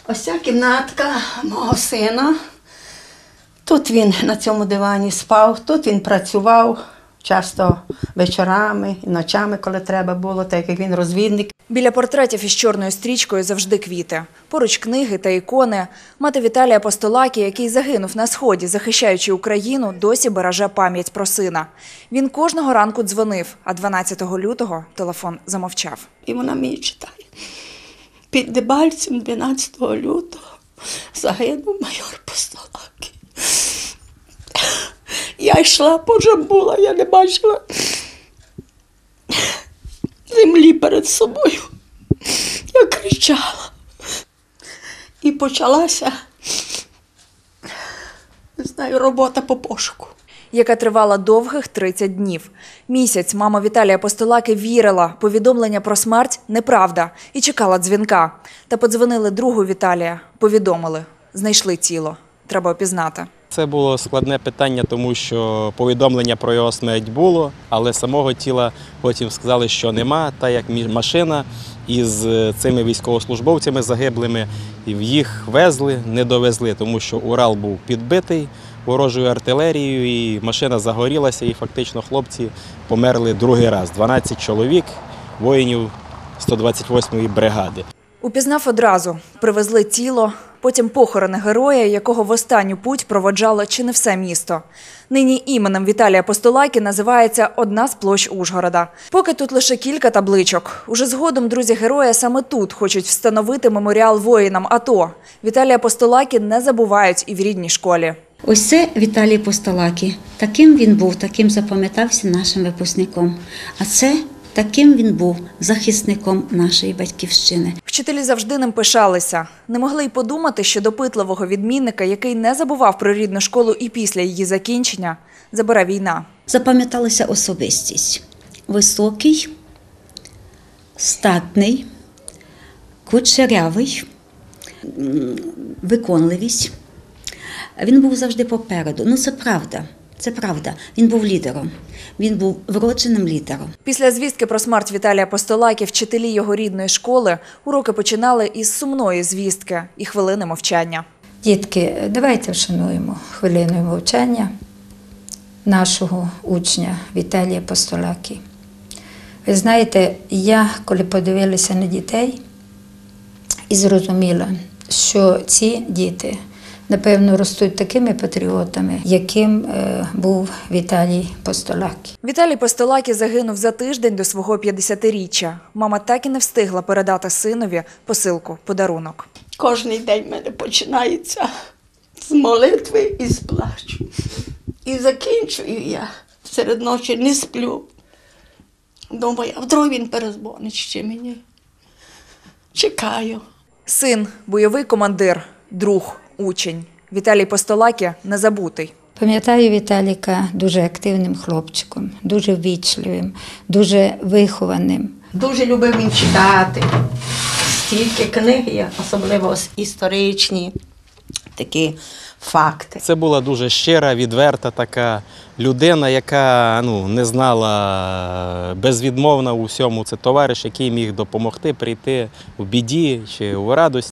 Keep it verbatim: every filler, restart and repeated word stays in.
Ось ця кімнатка мого сина. Тут він на цьому дивані спав, тут він працював часто вечорами і ночами, коли треба було, так як він розвідник. Біля портретів із чорною стрічкою завжди квіти. Поруч книги та ікони. Мати Віталія Постолаки, який загинув на Сході, захищаючи Україну, досі береже пам'ять про сина. Він кожного ранку дзвонив, а дванадцятого лютого телефон замовчав. І вона мені читає. Під Дебальцем дванадцятого лютого загинув майор Постолаки. Я йшла по Джамбула, я не бачила землі перед собою. Я кричала. І почалася, не знаю, робота по пошуку. Яка тривала довгих тридцять днів. Місяць мама Віталія Постолаки вірила, повідомлення про смерть – неправда, і чекала дзвінка. Та подзвонили другу Віталія, повідомили – знайшли тіло, треба опізнати. Це було складне питання, тому що повідомлення про його смерть було, але самого тіла потім сказали, що нема, та як машина із цими військовослужбовцями загиблими, їх везли, не довезли, тому що Урал був підбитий ворожою артилерією, і машина загорілася, і фактично хлопці померли другий раз. дванадцять чоловік, воїнів сто двадцять восьмої бригади. Упізнав одразу. Привезли тіло, потім похорони героя, якого в останню путь проводжало чи не все місто. Нині іменем Віталія Постолаки називається одна з площ Ужгорода. Поки тут лише кілька табличок. Уже згодом друзі героя саме тут хочуть встановити меморіал воїнам АТО. Віталія Постолаки не забувають і в рідній школі. Ось це Віталій Постолаки. Таким він був, таким запам'ятався нашим випускником. А це таким він був захисником нашої батьківщини. Вчителі завжди ним пишалися. Не могли й подумати, що допитливого відмінника, який не забував про рідну школу і після її закінчення, забере війна. Запам'яталася особистість. Високий, статний, кучерявий, виконливість. Він був завжди попереду. Ну, це правда. Це правда. Він був лідером. Він був вродженим лідером. Після звістки про смерть Віталія Постолаки вчителі його рідної школи уроки починали із сумної звістки і хвилини мовчання. Дітки, давайте вшануємо хвилиною мовчання нашого учня Віталія Постолаки. Ви знаєте, я, коли подивилася на дітей і зрозуміла, що ці діти, напевно, ростуть такими патріотами, яким е, був Віталій Постолаки. Віталій Постолаки загинув за тиждень до свого п'ятдесятиріччя. Мама так і не встигла передати синові посилку, подарунок. Кожний день в мене починається з молитви і з плачу. І закінчую я. Серед ночі не сплю. Думаю, а вдруг він перезвонить ще мені. Чекаю. Син, бойовий командир, друг, учень. Віталій Постолаки незабутий. Пам'ятаю Віталіка дуже активним хлопчиком, дуже ввічливим, дуже вихованим. Дуже любив він читати. Стільки книг, особливо історичні такі факти. Це була дуже щира, відверта така людина, яка ну, не знала безвідмовна у всьому. Це товариш, який міг допомогти прийти в біді чи у радості.